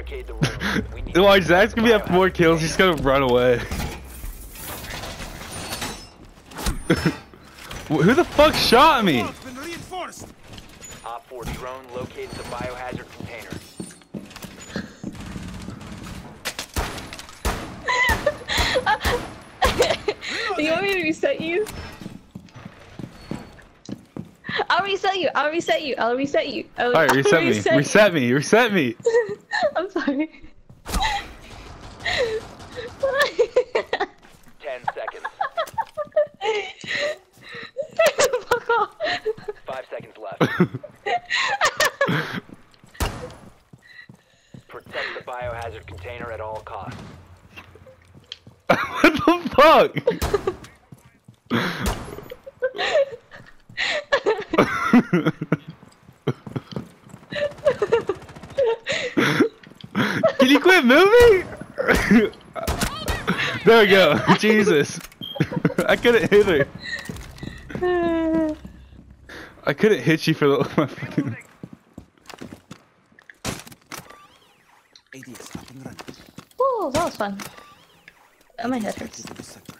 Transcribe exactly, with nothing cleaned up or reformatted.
Barricade the room. We need Why to Zach's gonna be at four kills? He's gonna run away. Who the fuck shot me? Op four drone located the biohazard container. Do you want me to reset you? I'll reset you. I'll reset you. I'll reset you. I'll, Alright, I'll reset me. reset Reset me. Reset me. I'm sorry. Ten seconds. Fuck off. Five seconds left. Protect the biohazard container at all costs. What the fuck? Can you quit moving? There we go. Jesus. I couldn't hit her. I couldn't hit you for the my fucking... Oh, that was fun. Oh, my head hurts.